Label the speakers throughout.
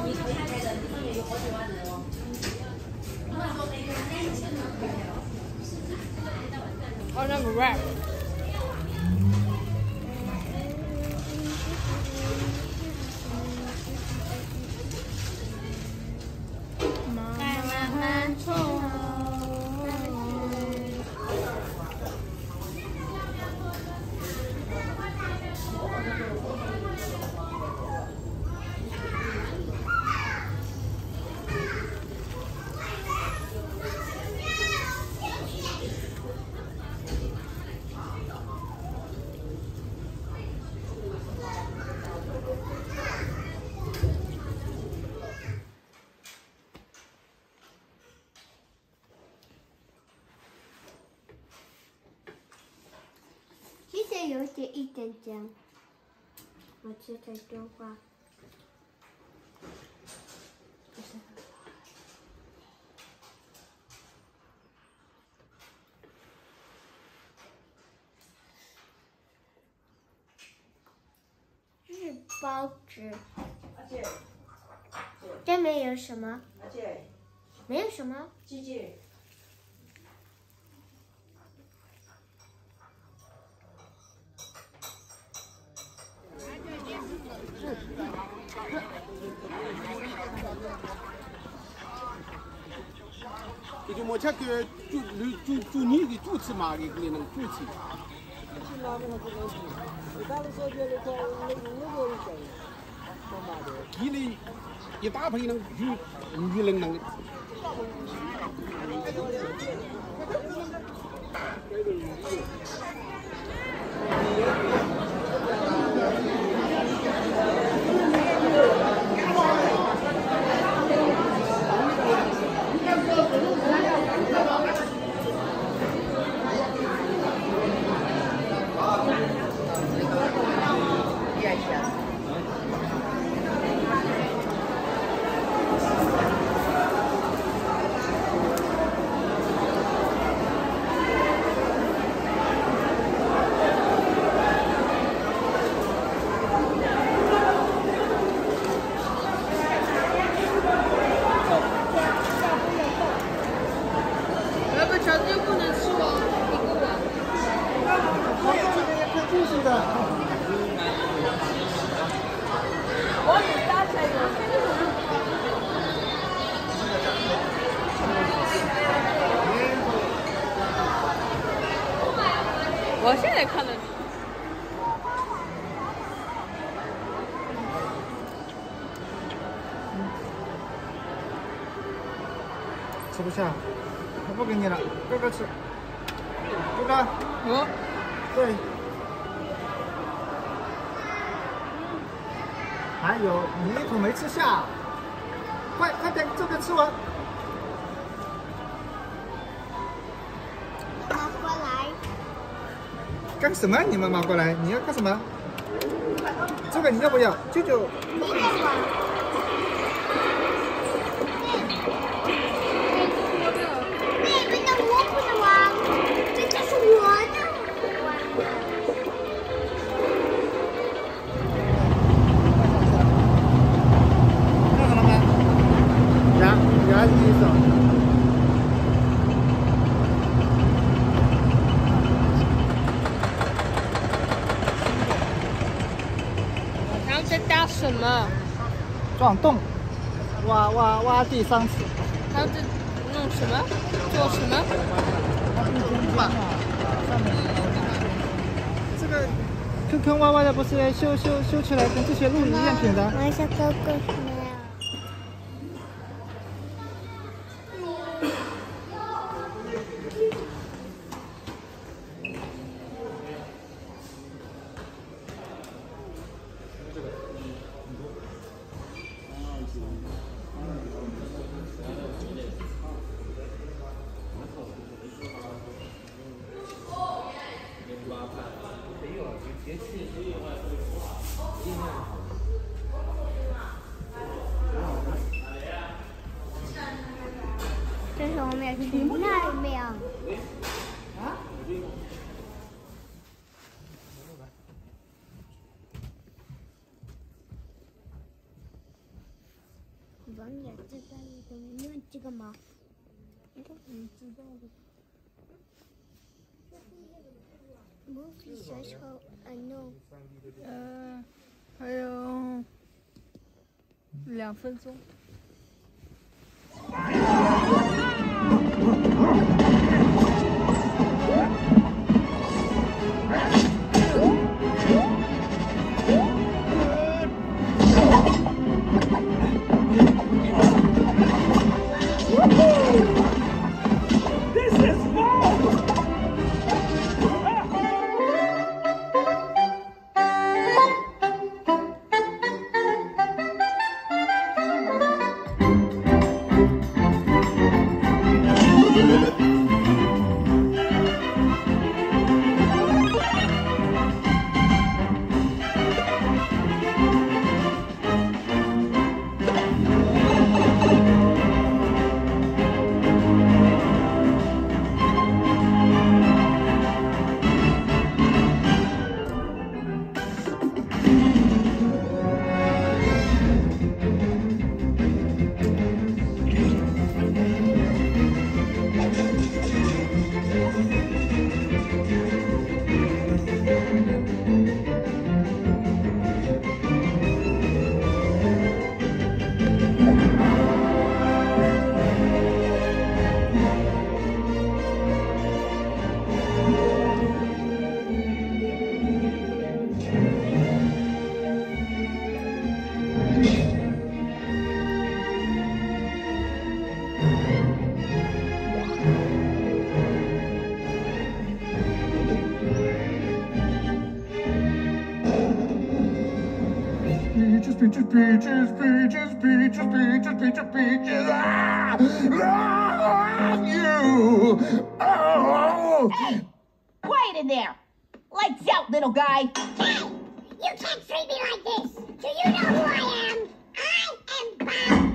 Speaker 1: 哦，那个 rap。慢慢冲。
Speaker 2: 有一点酱，我吃太多话。这是包子。这面有什么？没有什么。
Speaker 3: 姐姐。
Speaker 4: 就莫吃个就你的主持嘛，给你能主持。一里一大盆能鱼能能。
Speaker 1: 我现在看的。
Speaker 5: 吃不下，我不给你了，哥哥吃。哥哥。
Speaker 1: 我。
Speaker 5: 对。还有，你一口没吃下，快点，这个吃完。
Speaker 2: 妈妈过来。
Speaker 5: 干什么？你妈妈过来，你要干什么？这个你要不要？舅舅。
Speaker 2: 你给我。
Speaker 1: 然后再加什么？
Speaker 5: 撞洞，挖地3尺。
Speaker 1: 还要再弄什么？做什么？
Speaker 5: 这个坑坑洼洼的，不是修起来跟这些路一样平的。
Speaker 2: 我想哥哥没有。这是我们要去那边。啊？ 王也知道的，你们这个吗？你知道的。Movie 小丑 I know。
Speaker 1: 还有2分钟。
Speaker 3: Peaches, ah! Ah, you! Oh!
Speaker 6: Hey! Quiet in there! Lights out, little guy!
Speaker 2: Hey! You can't treat me like this! Do you know who I am? I am Bob!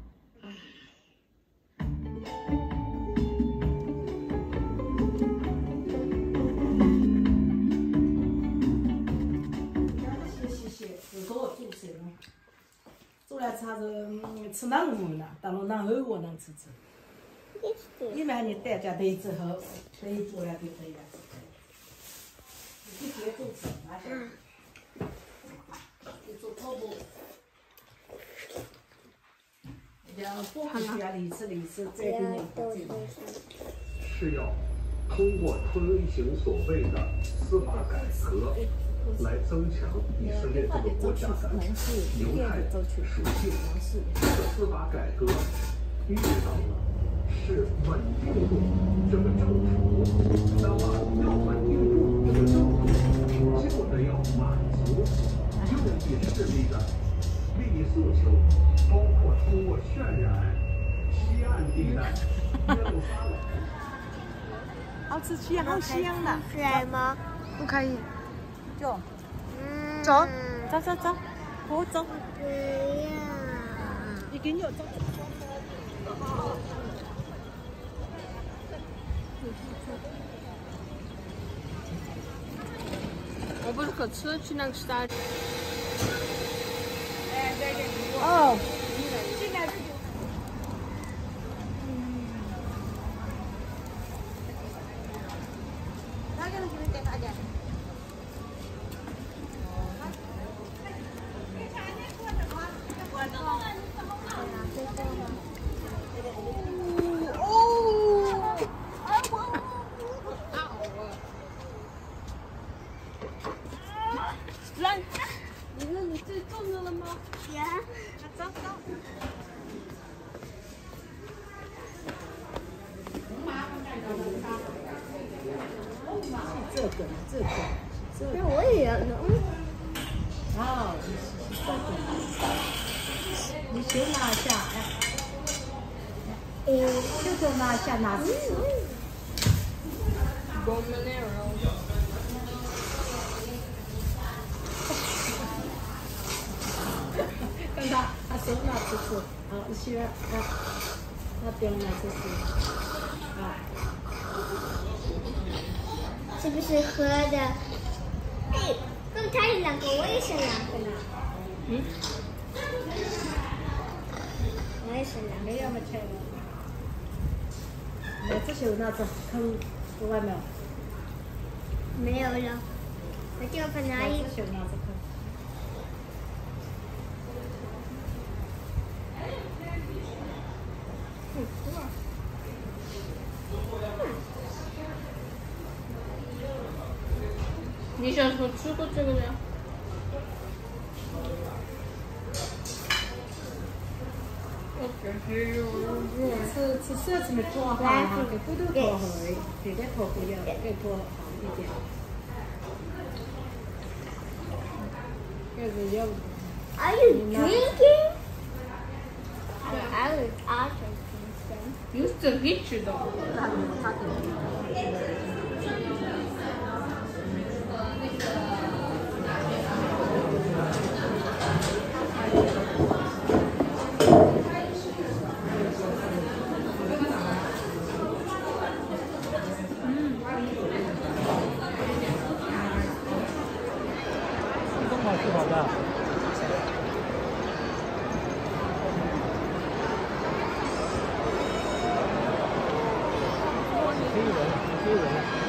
Speaker 7: 做来查着吃哪物呢？当然让后我能吃吃。你买你带家杯之后，可以做来就可以了。你别做吃，拿下。你做泡馍。让波比家里吃，再给你做。
Speaker 3: 是要通过推行所谓的司法改革。 来增强以色列这个国家的犹太属性。这个司法改革遇到了是稳定住这个政府，那么要稳定住这个政府，就得要满足右翼势力的利益诉求，包括通过渲染西岸地带耶路撒冷。
Speaker 7: 好吃鸡好香的，
Speaker 2: 可爱吗？
Speaker 1: 不可以。
Speaker 7: 走，
Speaker 1: 走，
Speaker 7: 走，我走。
Speaker 2: 不要。
Speaker 7: 你给你走。
Speaker 1: 我不是可吃去那个吃的。
Speaker 7: 哦。
Speaker 2: 那我也要弄。
Speaker 7: 好，你先拿下，就拿下拿起。看他手拿吃吃，好，你喜欢他不要拿吃吃，啊。
Speaker 2: 是不是喝的？哎，跟他有2个，我也是2个呢。
Speaker 7: 要么切了。那这些拿着坑在外面。
Speaker 2: 没有了，我就放哪里？
Speaker 7: 这些拿着坑。
Speaker 1: 你小时候吃过这个的？
Speaker 7: 吃色子没拖好哈，给骨头拖好，给它拖不要，给拖好一点。这个要。
Speaker 2: Are you drinking? I was also drinking.
Speaker 1: 有这个知道。
Speaker 5: 好吃好的。可以闻，可以闻。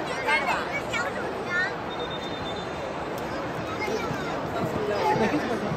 Speaker 2: 没